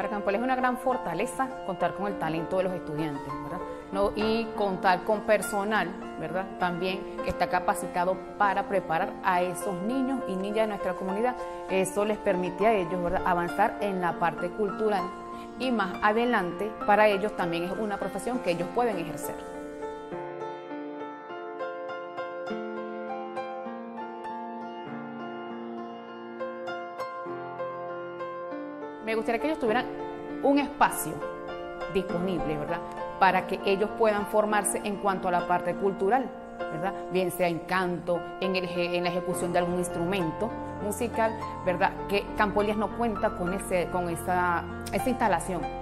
Para Campoles es una gran fortaleza contar con el talento de los estudiantes, ¿verdad? ¿No? Y contar con personal, ¿verdad? También que está capacitado para preparar a esos niños y niñas de nuestra comunidad. Eso les permite a ellos, ¿verdad?, avanzar en la parte cultural y más adelante para ellos también es una profesión que ellos pueden ejercer. Me gustaría que ellos tuvieran un espacio disponible, ¿verdad?, para que ellos puedan formarse en cuanto a la parte cultural, ¿verdad?, bien sea en canto, en la ejecución de algún instrumento musical, ¿verdad?, que Campo Elías no cuenta con esa instalación.